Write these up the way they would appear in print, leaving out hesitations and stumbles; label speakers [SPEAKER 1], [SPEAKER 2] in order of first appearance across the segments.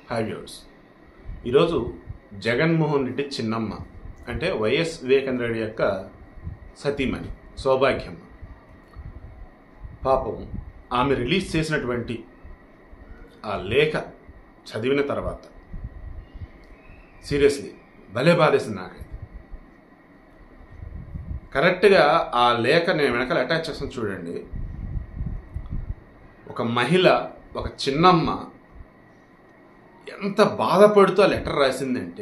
[SPEAKER 1] Hi viewers, ఈరోజు జగన్మోహన్ రెడ్డి చిన్నమ్మ అంటే వైఎస్ వివేకానంద రెడ్డి యొక్క సతీమణి సౌభాగ్యమ్మ. పాపం ఆమె రిలీజ్ చేసినటువంటి ఆ లేఖ చదివిన తర్వాత సీరియస్లీ భలే బాధేసింది నాకైతే. కరెక్ట్గా ఆ లేఖ నేను వెనకాల అటాచ్ చేస్తాను చూడండి. ఒక మహిళ, ఒక చిన్నమ్మ ఎంత బాధపడుతూ ఆ లెటర్ రాసిందంటే,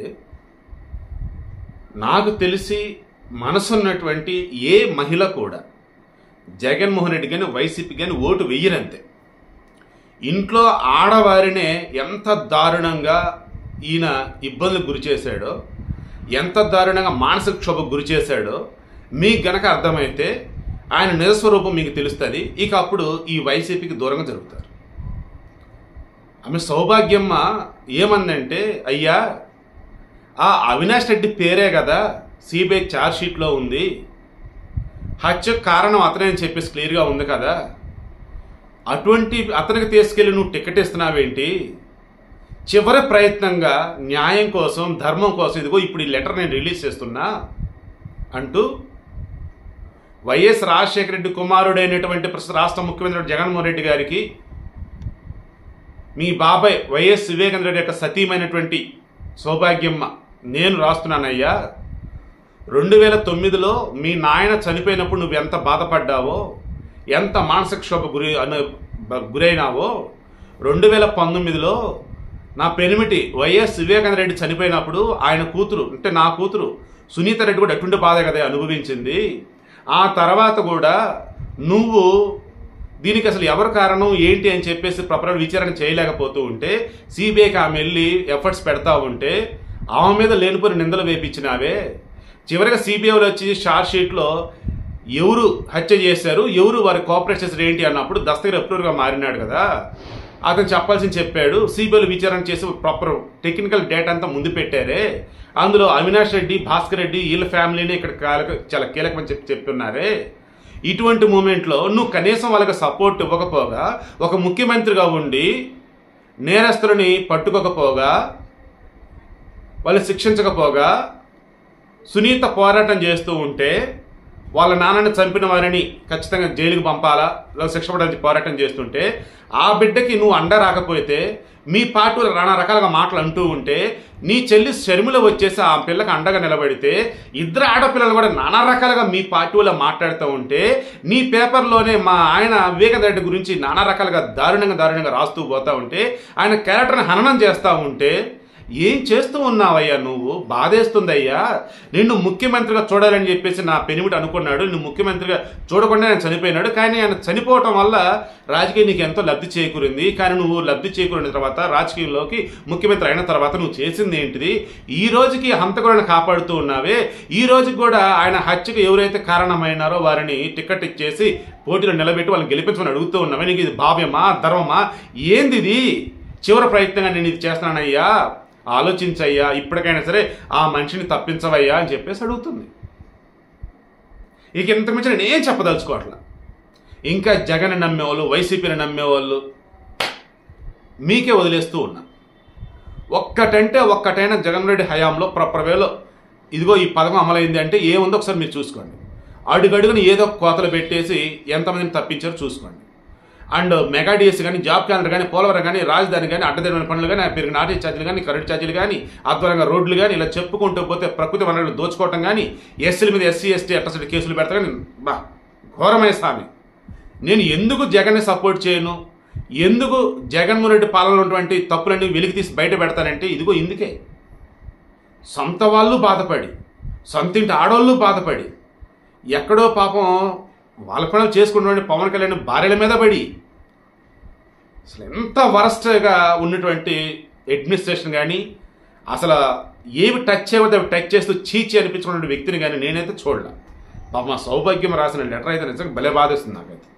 [SPEAKER 1] నాకు తెలిసి మనసున్నటువంటి ఏ మహిళ కూడా జగన్మోహన్ రెడ్డి కానీ వైసీపీ కానీ ఓటు వెయ్యరంతే. ఇంట్లో ఆడవారినే ఎంత దారుణంగా ఈయన ఇబ్బందులకు గురి చేశాడో, ఎంత దారుణంగా మానసిక క్షోభకు గురి చేశాడో మీకు గనక అర్థమైతే ఆయన నిజస్వరూపం మీకు తెలుస్తుంది. ఇక అప్పుడు ఈ వైసీపీకి దూరంగా జరుగుతారు. ఆమె సౌభాగ్యమ్మ ఏమందంటే, అయ్యా ఆ అవినాష్ రెడ్డి పేరే కదా సిబిఐ ఛార్జ్ షీట్లో ఉంది, హత్యకు కారణం అతనే అని చెప్పేసి క్లియర్గా ఉంది కదా, అటువంటి అతనికి తీసుకెళ్ళి నువ్వు టికెట్ ఇస్తున్నావేంటి? చివరి ప్రయత్నంగా న్యాయం కోసం, ధర్మం కోసం ఇదిగో ఇప్పుడు ఈ లెటర్ నేను రిలీజ్ చేస్తున్నా అంటూ వైఎస్ రాజశేఖర రెడ్డి కుమారుడైనటువంటి ప్రస్తుత రాష్ట్ర ముఖ్యమంత్రి జగన్మోహన్ రెడ్డి గారికి మీ బాబాయ్ వైఎస్ వివేకానంద రెడ్డి యొక్క సతీమైనటువంటి సౌభాగ్యమ్మ నేను రాస్తున్నానయ్యా, 2009లో మీ నాయన చనిపోయినప్పుడు నువ్వు ఎంత బాధపడ్డావో, ఎంత మానసిక క్షోభ గురైనావో, 2019లో నా పెనిమిటి వైఎస్ వివేకానంద రెడ్డి చనిపోయినప్పుడు ఆయన కూతురు అంటే నా కూతురు సునీత రెడ్డి కూడా ఎటువంటి బాధ కదా అనుభవించింది. ఆ తర్వాత కూడా నువ్వు దీనికి అసలు ఎవరు కారణం ఏంటి అని చెప్పేసి ప్రాపర్ విచారణ చేయలేకపోతూ ఉంటే, సిబిఐకి ఆమె వెళ్ళి ఎఫర్ట్స్ పెడతా ఉంటే ఆమె మీద లేనిపోయిన నిందలు వేపించినావే. చివరిగా సిబిఐలో వచ్చి షార్ట్ షీట్లో ఎవరు హత్య చేశారు, ఎవరు వారి కోఆపరేట్ చేశారు ఏంటి అన్నప్పుడు దస్తగిరి అప్రూవర్గా మారినాడు కదా, అతను చెప్పాల్సింది చెప్పాడు. సిబిఐలో విచారణ చేసి ప్రాపర్ టెక్నికల్ డేటా అంతా ముందు పెట్టారే, అందులో అవినాష్ రెడ్డి, భాస్కర్ రెడ్డి వీళ్ళ ఫ్యామిలీని ఇక్కడ చాలా కీలకమని చెప్తున్నారే. ఇటువంటి మూమెంట్లో నువ్వు కనీసం వాళ్ళకి సపోర్ట్ ఇవ్వకపోగా, ఒక ముఖ్యమంత్రిగా ఉండి నేరస్తులని పట్టుకోకపోగా, వాళ్ళు శిక్షించకపోగా, సునీత పోరాటం చేస్తూ ఉంటే వాళ్ళ నాన్నని చంపిన వారిని ఖచ్చితంగా జైలుకి పంపాలా, శిక్ష పడాలని పోరాటం చేస్తుంటే ఆ బిడ్డకి నువ్వు అండ రాకపోతే, మీ పార్టీలో నానా రకాలుగా మాటలు అంటూ ఉంటే, నీ చెల్లి షర్మిల వచ్చేసి ఆ పిల్లకి అండగా నిలబడితే, ఇద్దరు ఆడపిల్లలు కూడా నానా రకాలుగా మీ పార్టీలో మాట్లాడుతూ ఉంటే, నీ పేపర్లోనే మా ఆయన వివేకానంద రెడ్డి గురించి నానా రకాలుగా దారుణంగా రాస్తూ పోతా ఉంటే, ఆయన క్యారెక్టర్ని హననం చేస్తూ ఉంటే ఏం చేస్తూ ఉన్నావయ్యా నువ్వు? బాధేస్తుందయ్యా. నిన్ను ముఖ్యమంత్రిగా చూడాలని చెప్పేసి నా పెనిమిటి అనుకున్నాడు, నువ్వు ముఖ్యమంత్రిగా చూడకుండా ఆయన చనిపోయినాడు. కానీ ఆయన చనిపోవటం వల్ల రాజకీయం నీకు ఎంతో లబ్ధి చేకూరింది. కానీ నువ్వు లబ్ధి చేకూరిన తర్వాత, రాజకీయంలోకి ముఖ్యమంత్రి అయిన తర్వాత నువ్వు చేసింది ఏంటిది? ఈ రోజుకి హంతకులను కాపాడుతూ ఉన్నావే. ఈ రోజుకి కూడా ఆయన హత్యకు ఎవరైతే కారణమైనారో వారిని టికెట్ ఇచ్చేసి పోటీలో నిలబెట్టి వాళ్ళని గెలిపించమని అడుగుతూ ఉన్నావే. నీకు ఇది భావ్యమా, ధర్మమా? ఏంది ఇది? చివరి ప్రయత్నంగా నేను ఇది చేస్తున్నానయ్యా, ఆలోచించయ్యా, ఇప్పటికైనా సరే ఆ మనిషిని తప్పించవయ్యా అని చెప్పేసి అడుగుతుంది. ఇక ఇంతకు మించి నేను ఏం చెప్పదలుచుకోవట్లా. ఇంకా జగన్ నమ్మేవాళ్ళు, వైసీపీని నమ్మేవాళ్ళు మీకే వదిలేస్తూ ఉన్నా. ఒక్కటైనా జగన్ రెడ్డి హయాంలో ప్రాపర్ వేలో ఇదిగో ఈ పథకం అమలైంది అంటే ఏముందో ఒకసారి మీరు చూసుకోండి. అడుగడుగుని ఏదో కోతలు పెట్టేసి ఎంతమందిని తప్పించారో చూసుకోండి. అండ్ మెగా డిఎస్ కానీ, జాబ్ క్యాలెండర్ కానీ, పోలవరం కానీ, రాజధాని కానీ, అడ్డదిడ్డమైన పనులు కానీ, పెరిగిన ఆర్టీ ఛార్జీలు కానీ, కరెంట్ ఛార్జీలు కానీ, అద్భుతంగా రోడ్లు కానీ, ఇలా చెప్పుకుంటూ పోతే ప్రకృతి వనరులు దోచుకోవటం కానీ, ఎస్సీల మీద ఎస్సీ ఎస్టీ అట్రాసిటీ కేసులు పెడతా కానీ, ఘోరమైన స్వామి. నేను ఎందుకు జగన్ని సపోర్ట్ చేయను, ఎందుకు జగన్మోహన్ రెడ్డి పాలనలో ఉన్నటువంటి తప్పులన్నీ వెలికి తీసి బయట పెడతానంటే ఇదిగో ఇందుకే. సొంత వాళ్ళు బాధపడి, సొంతింటి ఆడవాళ్ళు బాధపడి, ఎక్కడో పాపం వాళ్ళ పనులు చేసుకున్నటువంటి పవన్ కళ్యాణ్ భార్యల మీద పడి, అసలు ఎంత వరస్ట్గా ఉన్నటువంటి అడ్మినిస్ట్రేషన్ కానీ, అసలు ఏవి టచ్ చేయవద్దు అవి టచ్ చేస్తూ చీచి అనిపించుకున్న వ్యక్తిని కానీ నేనైతే చూడలే. పాపం మా సౌభాగ్యం రాసిన లెటర్ అయితే నిజంగా భలే బాధేస్తుంది నాకైతే.